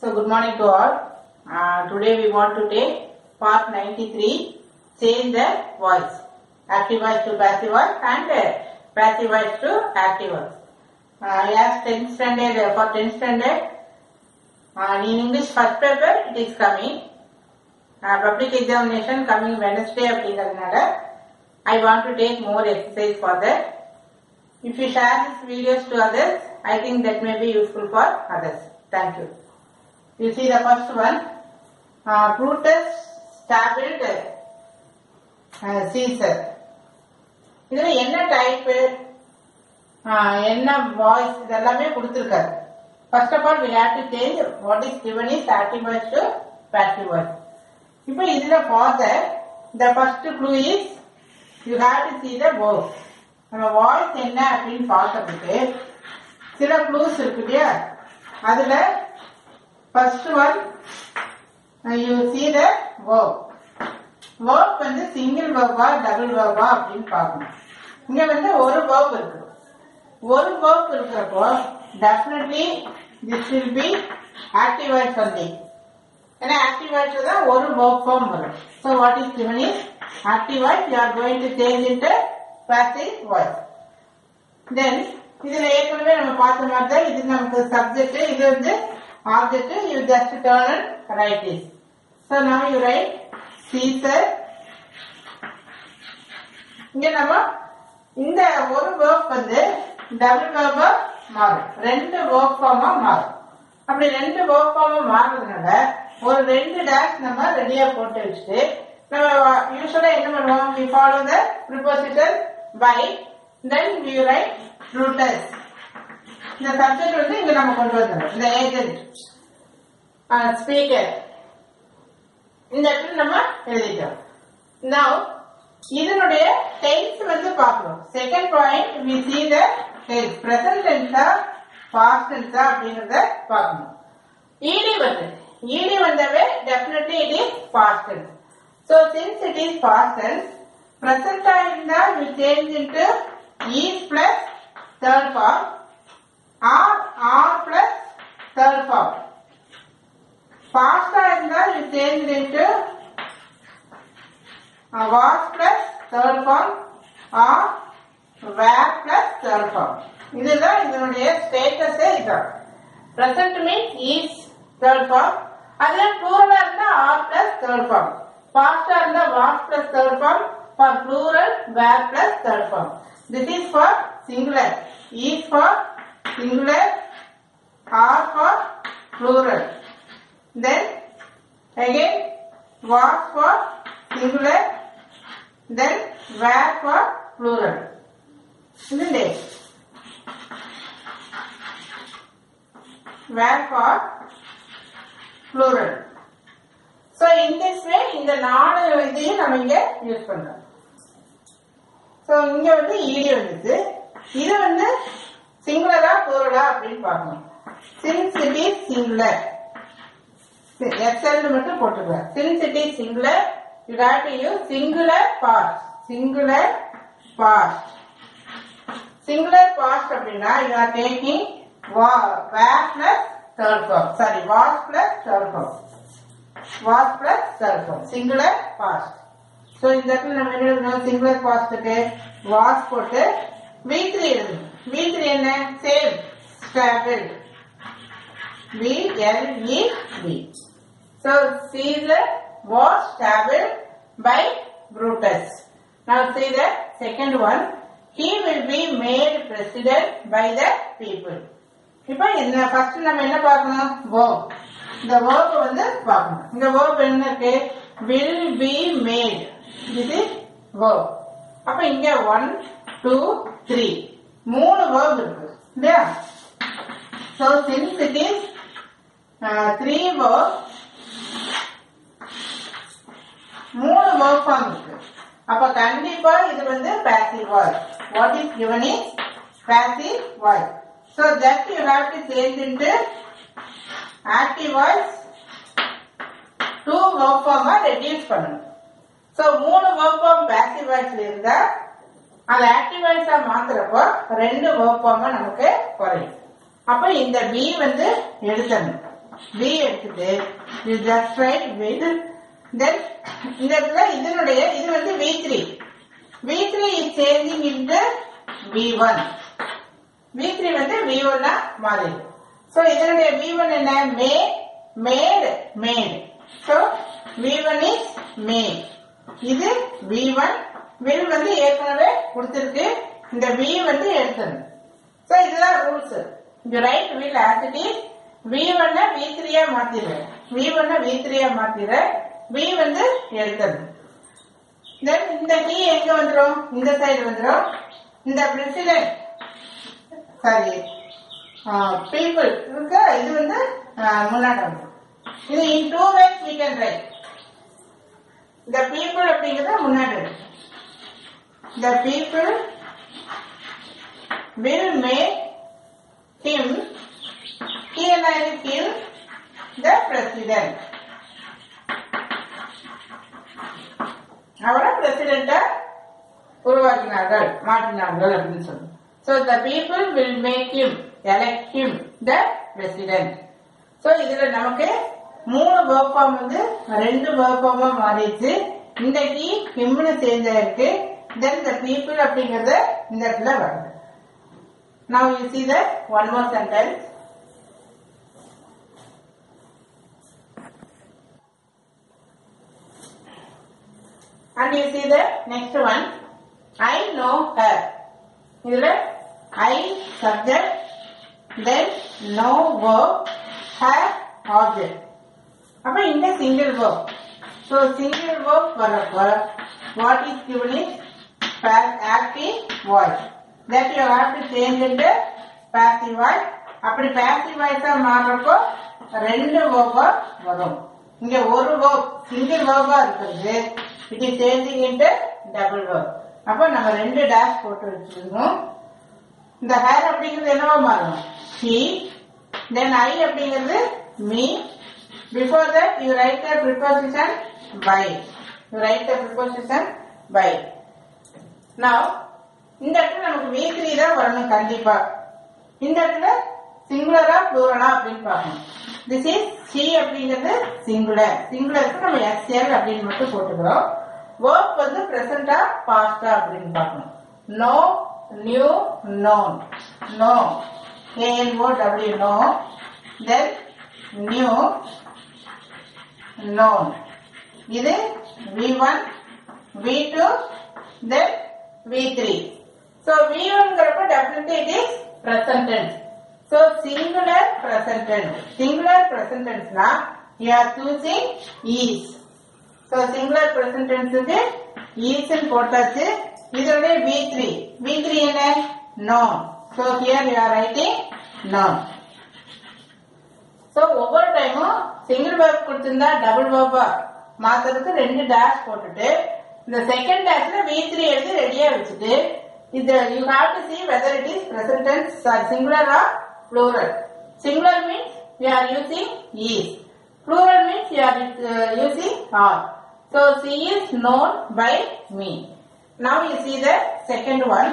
So good morning to all. Today we want to take part 93, change the voice. Active voice to passive voice and passive voice to active voice. As 10th standard, for 10th standard, in English first paper it is coming. Public examination coming Wednesday அப்படிங்கறதுனால I want to take more exercise for that. If you share these videos to others, I think that may be useful for others. Thank you. You see the first one, Brutus stabbed Caesar. இதுல என்ன type, என்ன voice இதெல்லாமே கொடுத்திருக்காரு. First of all, we have to change what is given is active voice to passive voice. இப்போ இதுல for that, the first clue is you have to see the verb. நம்ம voice என்ன அப்படின்னு பார்க்கிறதுக்கு சில க்ளூஸ் இருக்கு இல்லையா, அதுல first one you see the verb. verb வந்து சிங்கிள் verb-ஆ டபுள் verb-ஆ அப்படின்னு பார்க்கணும். இங்க வந்து ஒரு verb இருக்கு. ஒரு verb இருக்கிறப்போ definitely this will be active voice only. ஏன்னா active voice தான் ஒரு verb form வரும். So what is given is active voice, you are going to change into passive voice. Then இதுல ஏற்கனவே நம்ம பார்த்த மாதிரி தான் இது நமக்கு சப்ஜெக்ட், இது வந்து object, you just turn and write this. So now you write Caesar. இங்க நம்ம இந்த ஒரு verb வந்து double verb மாறும், ரெண்டு verb form மாறும். அப்படி ரெண்டு verb form மாறுறதுனால ஒரு ரெண்டு dash நம்ம ரெடியா போட்டு வச்சுட்டு நம்ம யூசுவலா என்ன பண்ணுவோம், we follow the preposition by, then we write Brutus. இந்த சப்ஜெக்ட் வந்து இங்க நம்ம கொண்டு வந்துடும், இந்த ஏஜென்ட் ஸ்பீக்கர் இந்த இடத்துல நம்ம எழுதிட்டோம். Now இதனுடைய டென்ஸ் வந்து பார்க்கணும். Second point we see the tense, present tense ஆ past tense ஆ அப்படிங்கறத பார்க்கணும். ed வந்து ed வந்தாவே definitely it is past tense. So since it is past tense, present ஆ இருந்தா we change into is plus third form or plus third form. Past ஆ இருந்தா we change into was plus third form or were plus third form. இதுதான் இதனுடைய ஸ்டேட்டஸே இதுதான். present means is third form, அதுல plural இருந்தா are plus third form, past இருந்தா was plus third form, for plural were plus third form. This is for singular, is for singular, are for plural. Then again was for singular, then were for plural. Isn't it? Were for plural. So in this way இந்த நாலு இதையும் நம்ம இங்க use பண்றோம். So இங்க வந்து ed வந்துச்சு, இது வந்து சிங்குலரா ப்ளூரலா அப்படின்னு பார்க்கணும். Since it is singular, XL மட்டும் போட்டுக்கலாம். Since it is singular, you have to use singular past. Singular past. Singular past அப்படின்னா you are taking were plus third form. Sorry, was plus third form. Was plus third form. Singular past. So இந்த இடத்துல நம்ம என்ன எழுதணும், singular past க்கு was போட்டு V3 எழுதணும். V3 என்ன, same, stabled. V-L-E-B. So Caesar was stabbed by Brutus. Now see the second one, he will be made president by the people. இப்போ இந்த ஃபர்ஸ்ட் நம்ம என்ன பார்க்கணும், verb. இந்த verb வந்து பார்க்கணும். இந்த verb என்ன இருக்கு, will be made. This is verb. அப்ப இங்க 1 2 3 மூணு verb இருக்கு இல்லையா. So since it is 3 verb, மூணு verb form இருக்கு. அப்ப கண்டிப்பா இது வந்து passive voice. What is given is passive voice. So just you have to change into active voice. 2 verb form reduce பண்ணணும். So மூணு verb form passive voice இருந்தா அது active voice ஆ மாத்துறப்போ ரெண்டு verb form நமக்கு குறையும். அப்ப இந்த B வந்து எழுதணும். V எடுத்துட்டு you just write with then இந்த இடத்துல இதனுடைய இது வந்து V3 is changing into V1 V3 வந்து V1 ஆ மாறிடும். So இதனுடைய V1 என்ன made so V1 is made இது V1 will வந்து ஏற்கனவே கொடுத்திருக்கு இந்த V வந்து எடுத்துரும். So இதுதான் rules. you write will as it is V1 V3 ஆ மாத்திரு V1 V3 ஆ மாத்திரு V வந்து எடுத்துரும். then இந்த T எங்க வந்துரும் இந்த சைடு வந்துரும். இந்த president sorry people இருக்கு இது வந்து முன்னாடி வந்துரும். இது in two ways we can write. the people அப்படிங்கறது முன்னாடி இருக்கு. the people will make him the president. அவரை பிரசிடென்ட்டா உருவாக்கினார்கள் மாற்றினார்கள் அப்படின்னு சொல்லுங்க. So the people will make him elect him the president. So இதுல நமக்கு 3 verb form வந்து 2 verb form மாறிடுச்சு. இந்த கீ himனு சேஞ்ச் ஆயிருக்கு. then the people அப்படிங்கறது இந்த இடத்துல வருது. Now you see the one more sentence. And you see the next one. I know her. இதுல I subject then know verb her object. அப்ப இந்த single verb. So single verb வரப்ப what is given is active voice. That you have to change into passive voice. அப்படி passive voice மாறப்போ 2 verb வரும். இங்க ஒரு verb single verb இருக்குது. It is changing into double verb. அப்ப நம்ம 2 dash போட்டு வச்சிருக்கோம். இந்த hair அப்படிங்கிறது என்னவா மாறும் he then I அப்படிங்கிறது me. Before that you write the preposition by. Now இந்த இடத்துல நமக்கு V3 தான் வரணும் கண்டிப்பா. இந்த இடத்துல சிங்குலரா ப்ளூரலா அப்படின்னு பார்க்கணும். This is she அப்படிங்கிறது சிங்குலருக்கு நம்ம SL அப்படின்னு மட்டும் போட்டுக்கிறோம். verb வந்து present-ஆ past-ஆ அப்படின்னு பார்க்கணும். know knew known know KNOW know then knew known இது V1 V2 then V3. So V1 ங்கறப்ப definitely it is present tense. So singular present tense na you are choosing is. So singular present tense க்கு is ன்னு போட்டாச்சு. இதோட V3 என்ன known. So here you are writing known. So ஒவ்வொரு டைமும் single verb கொடுத்திருந்தா double verb மாத்துறதுக்கு 2 dash போட்டுட்டு இந்த செகண்ட் டேஷ்ல V3 எடுத்து ரெடியா வச்சுட்டு இது you have to see whether it is present tense singular or plural. Singular means you are using is. Plural means you are using are. So she is known by me. Now you see the second one.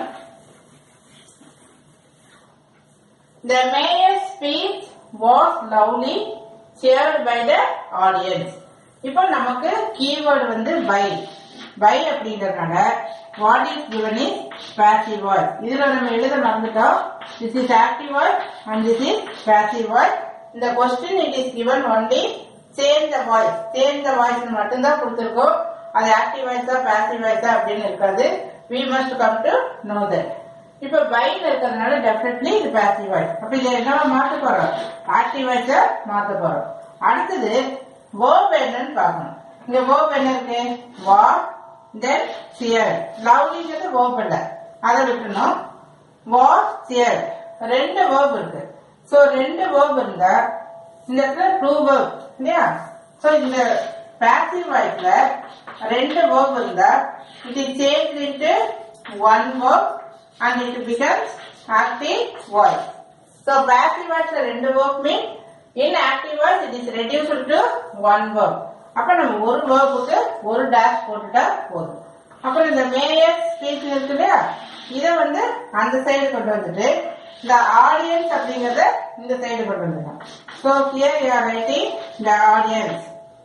The mayor's speech was loudly cheered by the audience. இப்போ நமக்கு keyword வந்து by அப்படிங்கறதுனால what is given is passive voice. இதுல நம்ம எழுத மறந்துட்டோம். This is active voice and this is passive voice. In the question it is given only change the voice மட்டும் தான் கொடுத்திருக்கோம். அது active voice ஆ passive voice ஆ அப்படின்னு இருக்காது. We must come to know that. இப்போ byல இருக்கிறதுனால definitely இது passive voice. அப்ப இத என்னவா மாத்த போறோம்? active voice ஆ மாத்த போறோம். அடுத்து verb என்னன்னு பார்க்கணும். இங்க verb என்ன இருக்கு? was then cheered. loudlyங்கிறது verb இல்ல. அத விட்டுறணும். was cheered. 2 verb இருக்கு. So 2 verb இருந்தா இந்த இடத்துல 2 verb இல்லையா? So இந்த passive voiceல 2 verb இருந்தா it is changed into 1 verb and it becomes active voice. So passive voice 2 verb means in active voice it is reduced to 1 verb. அப்ப நம்ம ஒரு verbக்கு ஒரு dash போட்டுட்டா போதும். அப்புறம் இந்த mayor's speech இருக்கு இல்லையா? இத வந்து அந்த சைடு கொண்டு வந்துட்டு the audience அப்படிங்கறத இந்த சைடு கொண்டு வந்துடலாம். So here you are writing the audience.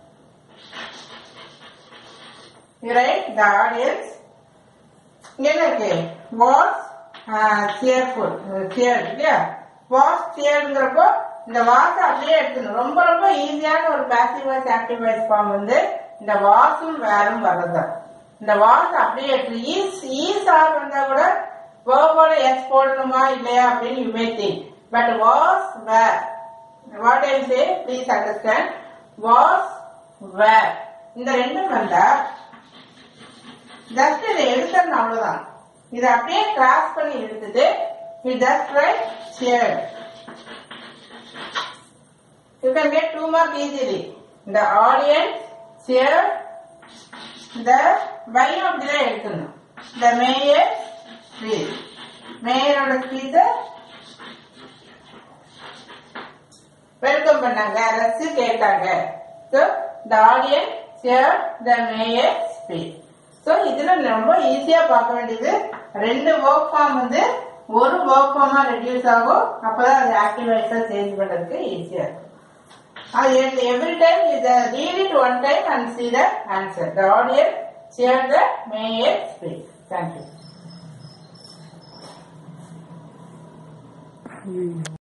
You write the audience. இங்க என்ன இருக்கு? Was cheerful. Cheered இல்லையா? Was cheeredங்கிறப்போ இந்த வாஸ் அப்படியே எடுத்துக்கணும். ரொம்ப ரொம்ப ஈஸியான ஒரு passive voice active voice form வந்து இந்த வாஸும் வேரும் வர்றதுதான். இந்த வாஸ் அப்படியே எடுத்து ஈஸ் ஆர் வந்தா கூட வேர்போட எஸ் போடணுமா இல்லையா அப்படின்னு you may think. But was where, what I say please understand, was where இந்த ரெண்டும் வந்தா ஜஸ்ட் இதை எடுக்கணும் அவ்வளவுதான். இதை அப்படியே கிராஸ் பண்ணி எடுத்துட்டு we just write shared. You can get 2 mark easily. The audience cheered the buying of the எடுக்கணும். The mayor speech. மேயரோட ஸ்பீச்ச வெல்கம் பண்ணாங்க, ரசி கேட்டாங்க. So the audience cheered the mayor speech. So இதுல ரொம்ப ஈஸியா பார்க்க வேண்டியது 2 verb form வந்து ஒரு verb form ரெடியூஸ் ஆகும். அப்பதான் அது ஆக்டிவ் வாய்ஸா சேஞ்ச் பண்றதுக்கு ஈஸியா இருக்கும். Every time you read it one time and see the answer. The audience cheered the mayor's speech. Thank you.